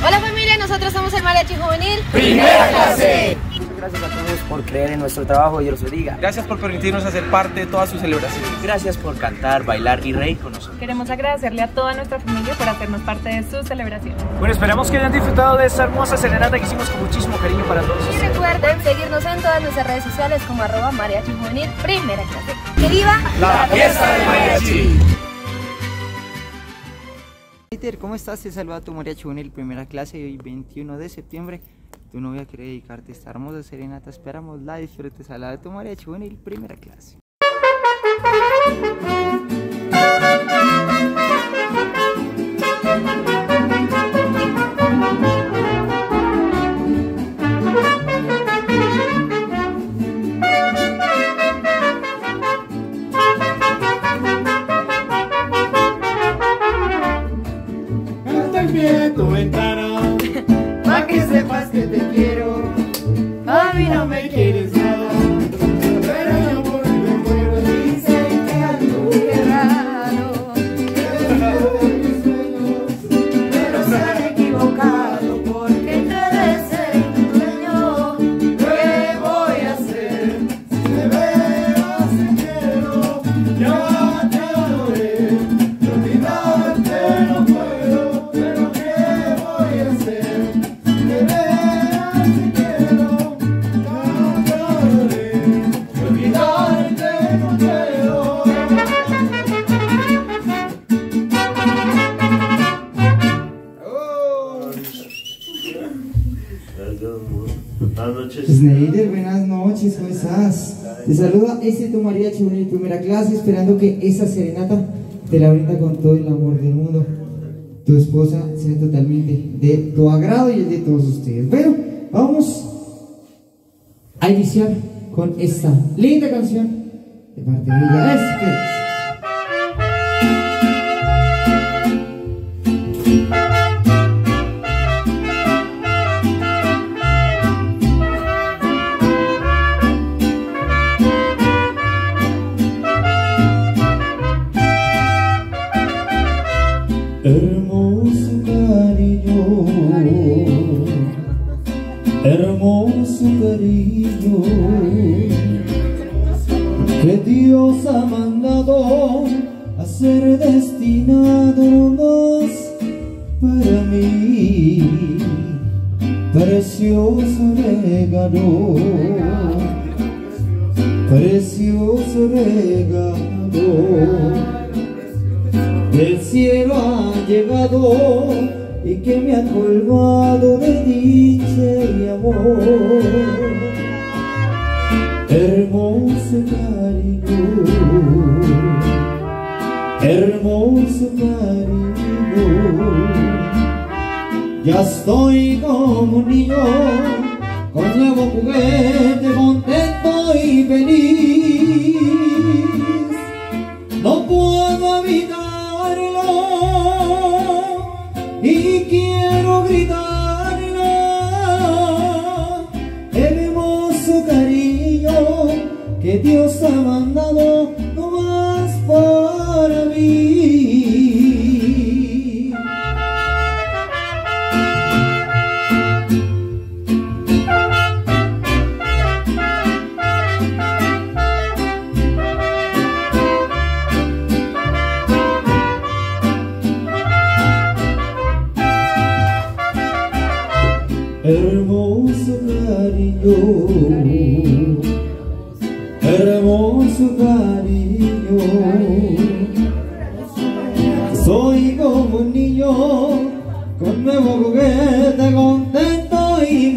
Hola familia, nosotros somos el Mariachi Juvenil Primera Clase. Muchas gracias a todos por creer en nuestro trabajo, Dios los bendiga. Gracias por permitirnos hacer parte de todas sus celebraciones. Gracias por cantar, bailar y reír con nosotros. Queremos agradecerle a toda nuestra familia por hacernos parte de sus celebraciones. Bueno, esperamos que hayan disfrutado de esta hermosa serenata que hicimos con muchísimo cariño para todos y ustedes. recuerden seguirnos en todas nuestras redes sociales como @Mariachi Juvenil Primera Clase. ¡Que viva la fiesta del mariachi! Peter, ¿cómo estás? Te saluda tu Mariachi Juvenil Primera Clase y hoy 21 de septiembre tu novia quiere dedicarte esta hermosa serenata. Esperamos la disfrutes a la de tu Mariachi Juvenil Primera Clase. Tu ventana, pa' que sepas que te quiero. A mí no me quieres nada, pero yo por mi recuerdo dicen que ando muy raro. De mis sueños, pero se han equivocado porque te deseo en tu dueño. ¿Qué voy a hacer? Si de veras te quiero, ya te adoré. De olvidarte no puedo. Sneider, buenas noches, ¿cómo estás? Te saluda tu Mariachi Juvenil Primera Clase, esperando que esa serenata te la brinda con todo el amor del mundo. Tu esposa sea totalmente de tu agrado y el de todos ustedes. Bueno, vamos a iniciar con esta linda canción de parte de ella. Hermoso cariño, hermoso cariño, que Dios ha mandado a ser destinado nomás para mí. Precioso regalo, precioso regalo. Del cielo ha llegado y que me ha colmado de dicha y amor. Hermoso cariño, hermoso cariño. Ya estoy como un niño con nuevo juguete, contento y feliz. No puedo evitarlo y quiero gritarlo. Hermoso cariño que Dios ha mandado nomás para mí. Hermoso cariño, hermoso cariño. Soy como un niño con nuevo juguete, contento y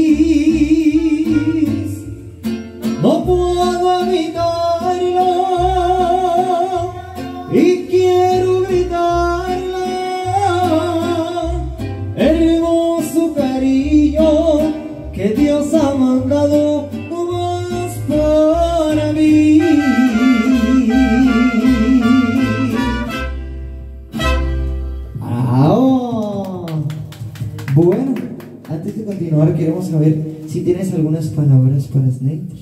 feliz. No puedo evitarlo y quiero gritarlo. Hermoso cariño que Dios ha mandado nomás para mí. Bueno, antes de continuar queremos saber si tienes algunas palabras para Sneider.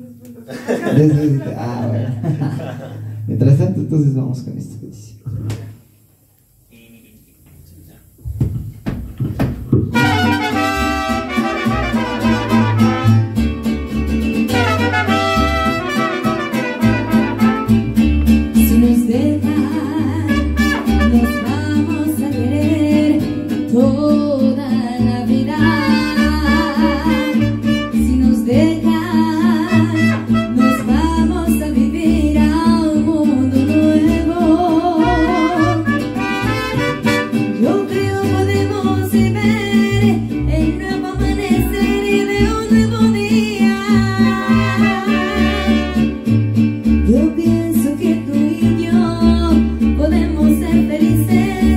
Bueno. Mientras tanto, entonces vamos con esta petición. toda la vida. Si nos dejan, nos vamos a vivir a un mundo nuevo. Yo creo podemos ver el nuevo amanecer de un nuevo día. Yo pienso que tú y yo podemos ser felices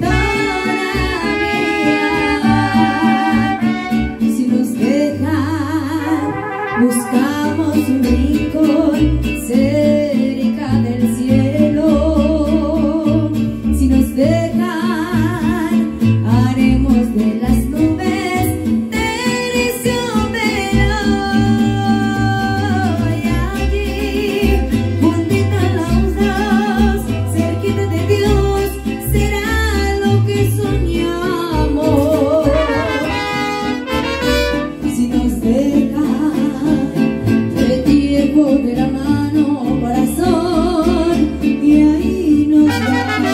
todavía. Si nos dejan, buscamos un rincón cerca del cielo. Si nos dejan, haremos de las nubes terciopelo. Y allí, juntito los dos, cerquita de Dios, será lo que soñamos. Si nos dejan, te llevo de la mano, corazón, y ahí nos vamos.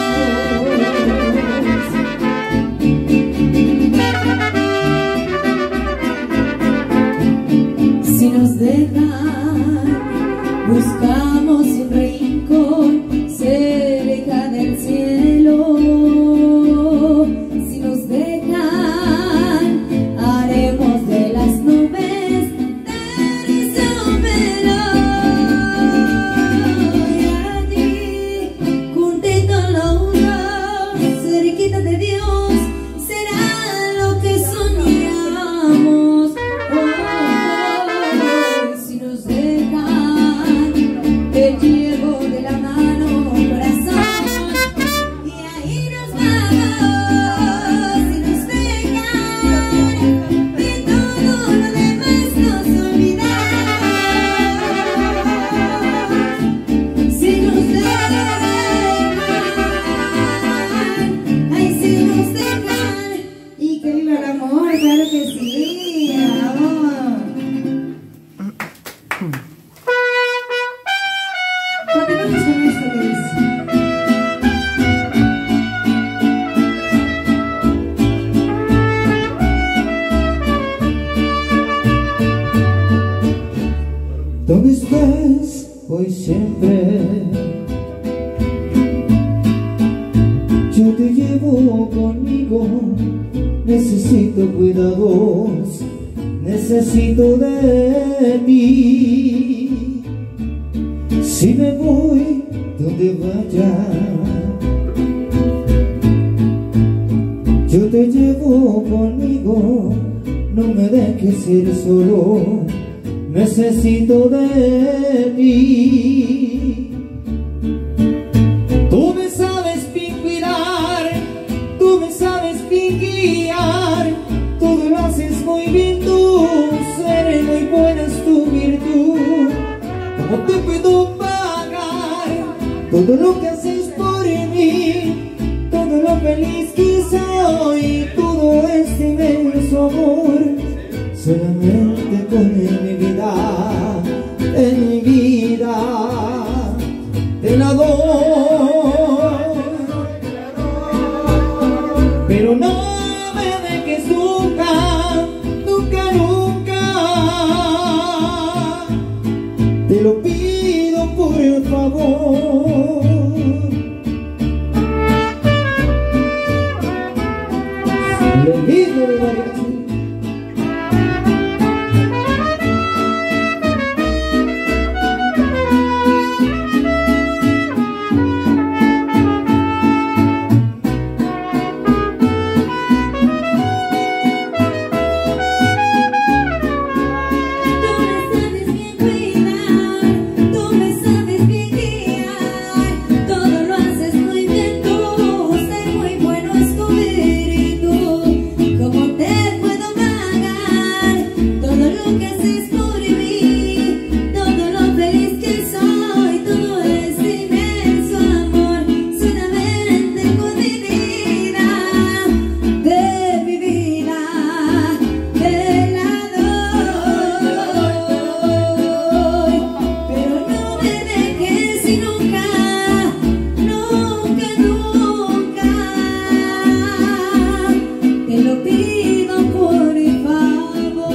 Si nos dejan, buscamos un rincón cerca del cielo. Si nos dejan, haremos de las nubes terciopelo. Y allí, juntitos los dos, cerquita de Dios, será lo que soñamos. Si nos dejan, te llevo de la mano, corazón, y ahí nos vamos. Si nos dejan, de todo lo demás nos olvidamos. Si nos dejan, ay, si nos dejan, y que viva el amor, claro que sí, vamos. Continuamos con esto que dice. ¿Dónde estás hoy siempre? Yo te llevo conmigo, necesito cuidados, necesito de ti. Si me voy, donde vaya, yo te llevo conmigo, no me dejes ir solo, necesito de ti. Tú me sabes bien cuidar, tú me sabes bien guiar, todo lo haces muy bien tú, seré muy buena es tu virtud. ¿Cómo te puedo pagar todo lo que haces por mí, todo lo feliz que soy, todo este inmenso amor? Solamente con mi vida, en mi vida, te la doy. Pero no me dejes nunca, nunca, nunca. Te lo pido por favor. Le digo de mariachi. Tú me sabes bien guiar, todo lo haces muy bien tú, ser muy bueno es tu virtud. ¿Cómo te puedo lo pido por favor.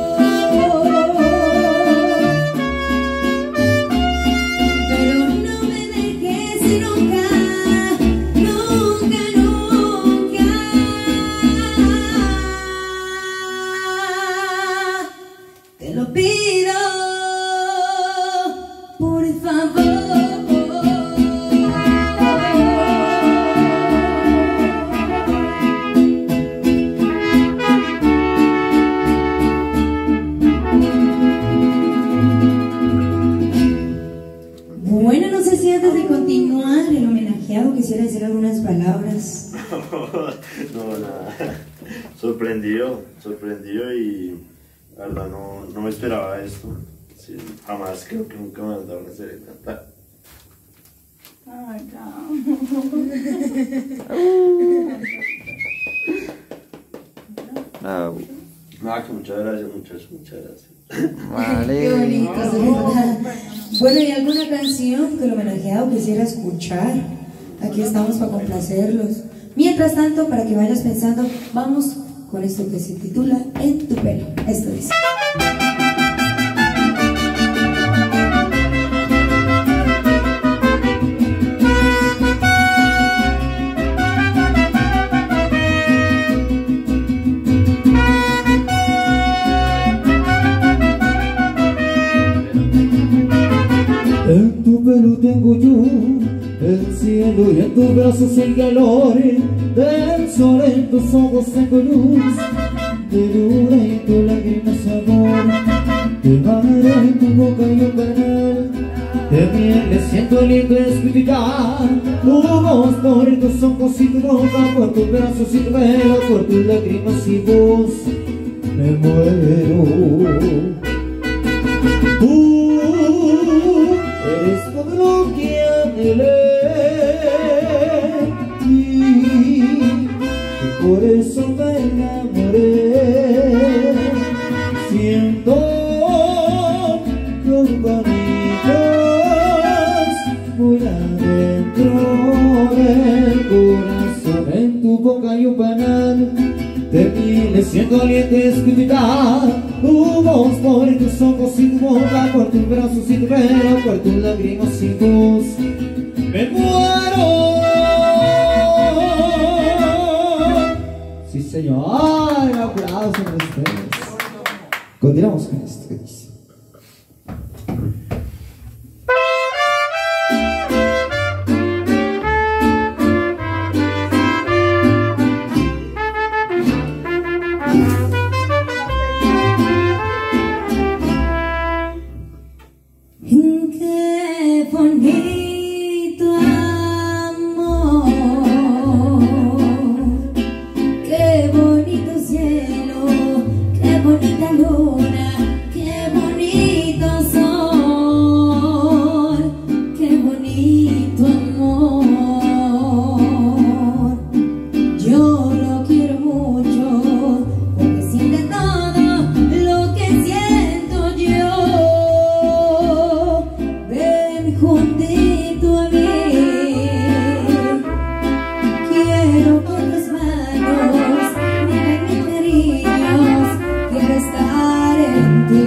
Pero no me dejes nunca, nunca, nunca. Te lo pido por favor. Bueno, no sé si antes de continuar el homenajeado quisiera decir algunas palabras. No, nada. Sorprendido y la verdad no me esperaba esto. Sí, jamás, creo que nunca me han dado una serenata. Ay, Bravo. No, que muchas gracias, muchas gracias. Vale. qué bonito, de verdad. Bueno, ¿y alguna canción que el homenajeado quisiera escuchar? Aquí estamos para complacerlos. Mientras tanto, para que vayas pensando, vamos con esto que se titula En tu pelo. Esto dice. En tu pelo tengo yo el cielo y en tus brazos el calor del sol, en tus ojos tengo luz de luna y en tu lágrima sabor de mar, en tu boca y un canal de miel. Me siento lindo escuchar tu voz por tus ojos y tu boca, por tus brazos y tu pelo, por tus lágrimas y voz me muero. Eres todo lo que anhelé y por eso me enamoré. Siento que organizas muy adentro del corazón. En tu boca hay un panal de miel, siento alientes que me da tu voz por tus ojos y tu boca, por tus brazos y tu pelo, por tus lágrimas y voz me muero. Sí, señor. ¡Ay, un aplauso para ustedes! Continuamos con esto que dice. Qué bonito amor, qué bonito cielo, qué bonita luna, qué bonito sol, qué bonito amor. Yo lo quiero mucho porque siente todo lo que siento yo. Juntito a mí, quiero con tus manos, mira mis cariños, quiero estar en ti.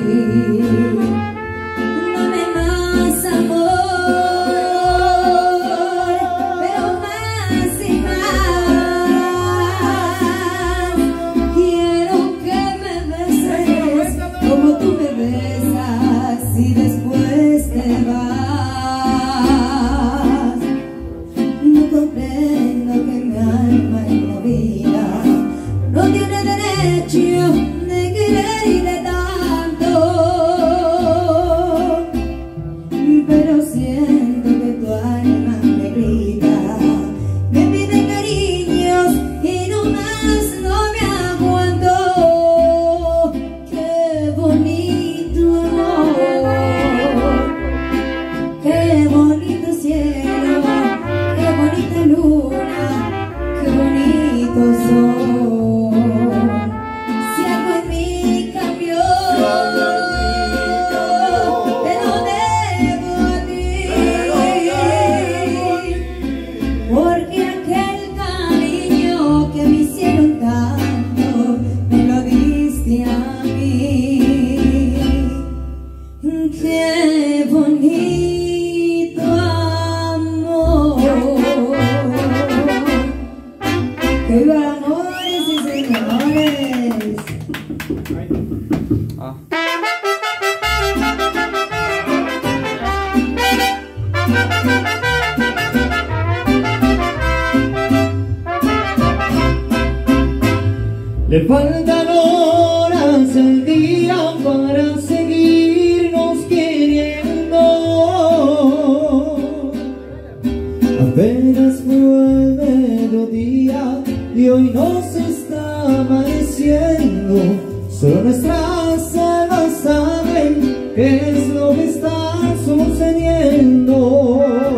Dame más amor, pero más y más. Quiero que me beses como tú me besas y después te vas. Comprendo que mi alma y la vida no tiene derecho de quererle tanto, pero siento que tu alma me grita, me pide cariños y no más no me aguanto. Qué bonito amor, qué bonito cielo, qué bonita luna, qué bonito sol. Si algo Ah. Le faltan horas al día para seguirnos queriendo. Apenas fue el mediodía y hoy nos está amaneciendo. Solo nuestras almas saben qué es lo que está sucediendo.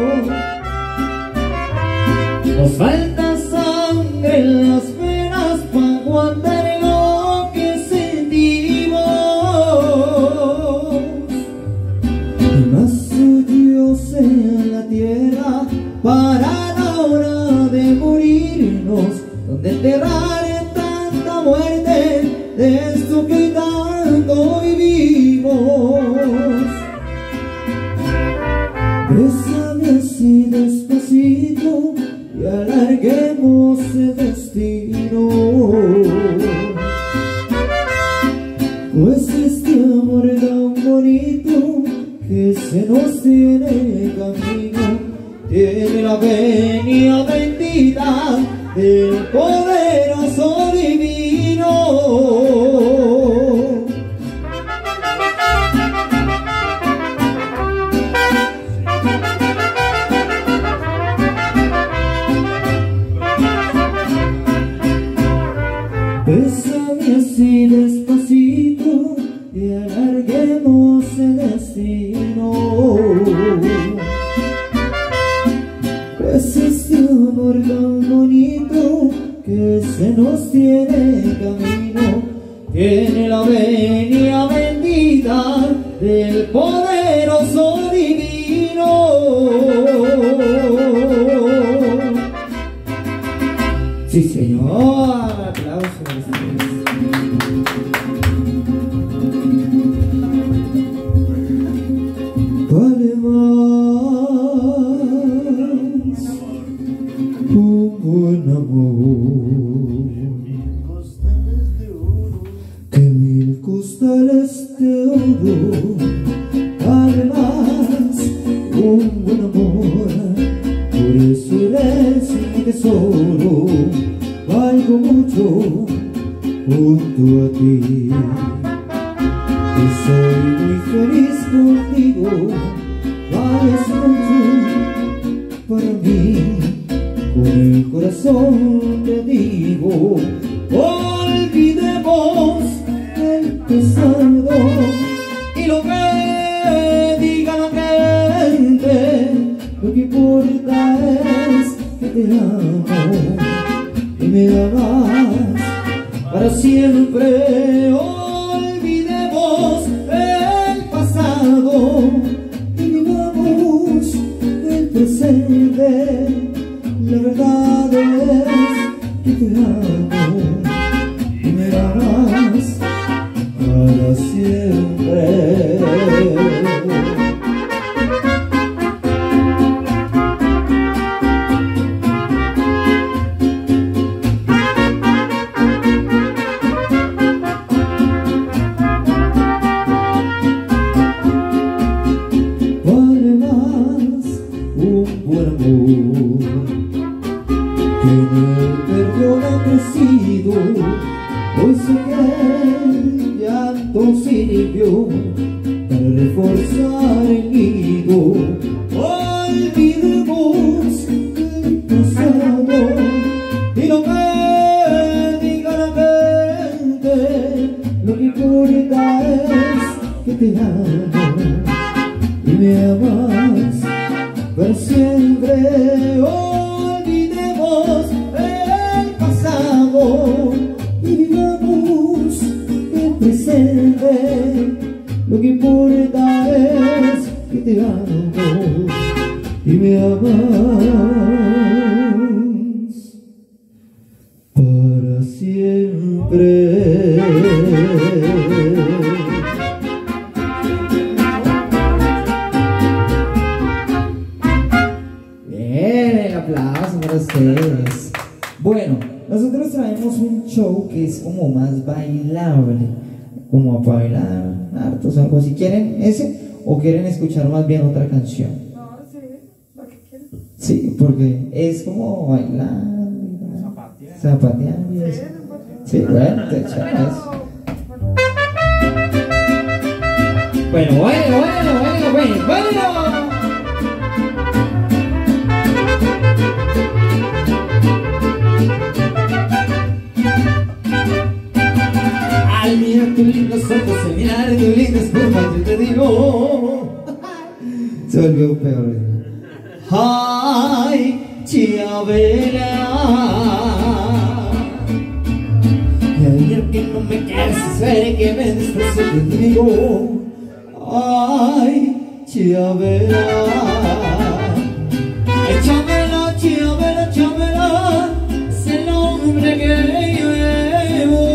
Nos falta sangre en las venas para aguantar lo que sentimos. Y más Dios en la tierra para la hora de morirnos, donde enterrar tanta muerte de esto que tanto vivimos. Bésame así despacito y alarguemos el destino, pues este amor tan bonito que se nos tiene camino tiene la venia bendita del poderoso divino. Bésame así despacito y alarguemos el destino, pues este amor tan bonito que se nos tiene camino tiene la venia bendita del poderoso divino. Sí, señor. Vale más un buen amor que 1000 costales de oro. Vale más un buen amor, por eso eres mi tesoro. Valgo mucho junto a ti y soy muy feliz contigo. Vales mucho para mí, con el corazón te digo. Olvidemos el pasado y lo que diga la gente. Lo que importa es que te amo y me amas para siempre. Olvidemos el pasado y vivamos el presente. La verdad es que te amo y me amas para siempre. Hoy sé que el llanto sirvió para reforzar el nido. Olvidemos el pasado y lo que diga la gente. Lo que importa es que te amo y me amas para siempre. Olvidemos el pasado y vivamos el presente. Lo que importa es que te amo y me amas para siempre. Bien, el aplauso para ustedes. Bueno, nosotros traemos un show que es como más bailable, como para bailar, hartos, algo así. ¿Quieren ese o quieren escuchar más bien otra canción? No, sí, lo que quieras. Sí, porque es como bailar, zapatear y eso. Sí, bueno, te echas. Bueno, bueno. Al mirar tus lindos ojos, al mirar tus lindas curvas, yo te digo. Se volvió peor. Ay, Chiavera. Y al mirar que no me quieres, saber que me desprecias, yo te digo. Ay, Chiavera. Échamela, Chiavera, échamela, es el nombre que llevo.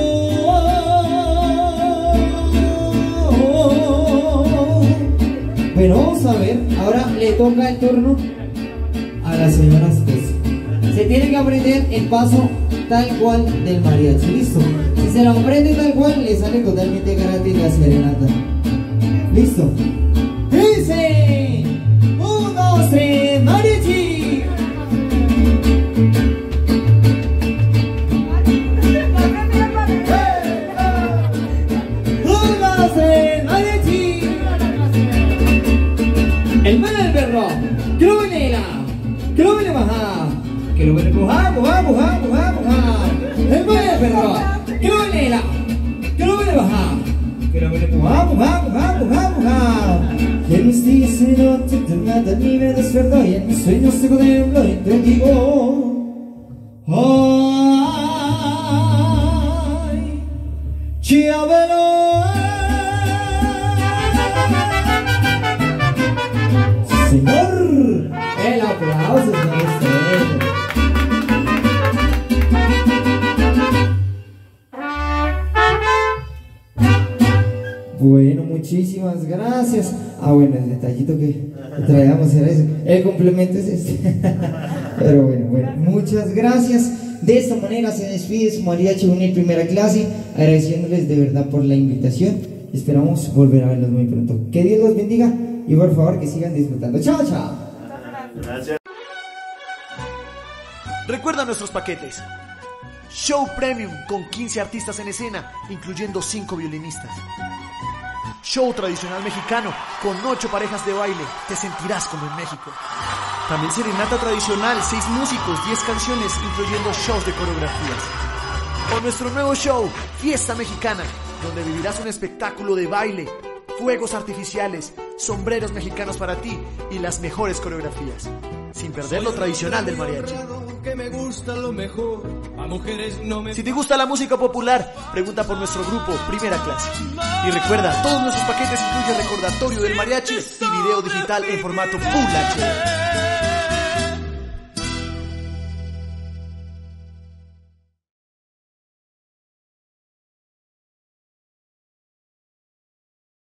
Bueno, vamos a ver, ahora le toca el turno a la señora esposa. Se tiene que aprender el paso tal cual del mariachi, ¿listo? Si se lo aprende tal cual, le sale totalmente gratis la serenata. ¿Listo? Dice 1, 2, 3, mariachi. 1, 2, 3, mariachi. El mal del perro, que lo baile baja, que lo baile puja. El mal del perro, que lo baile baja, que lo baile puja. Y en mis días de noche te mata ni me despertó, y en mis sueños te contemplo y te digo, ay, Chiavera. Señor, el aplauso es para usted. Bueno, muchísimas gracias. Bueno, el detallito que traíamos era eso. El complemento es este. Pero bueno, muchas gracias. De esta manera se despide su mariachi juvenil primera clase, agradeciéndoles de verdad por la invitación. Esperamos volver a verlos muy pronto. Que Dios los bendiga y por favor que sigan disfrutando. Chao, chao. Gracias. Recuerda nuestros paquetes. Show Premium con 15 artistas en escena, incluyendo 5 violinistas. Show tradicional mexicano con 8 parejas de baile. Te sentirás como en México. También serenata tradicional, 6 músicos, 10 canciones, incluyendo shows de coreografías. O nuestro nuevo show, Fiesta Mexicana, donde vivirás un espectáculo de baile, fuegos artificiales, sombreros mexicanos para ti y las mejores coreografías, sin perder lo tradicional del mariachi. Si te gusta la música popular, pregunta por nuestro grupo Primera Clase. Y recuerda, todos nuestros paquetes incluyen recordatorio del mariachi y video digital en formato Full HD.